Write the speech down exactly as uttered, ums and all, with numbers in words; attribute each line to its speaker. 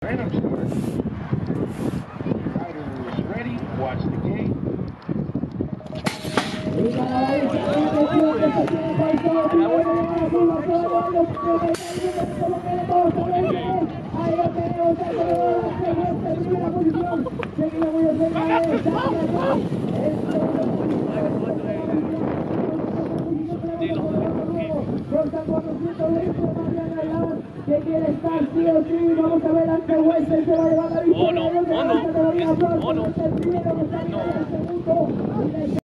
Speaker 1: Random start. Riders ready. Watch the gate.
Speaker 2: Que quiere estar sí o sí, vamos a ver ante Wester se va a llevar la victoria.
Speaker 3: Oh no, oh no, oh no, no.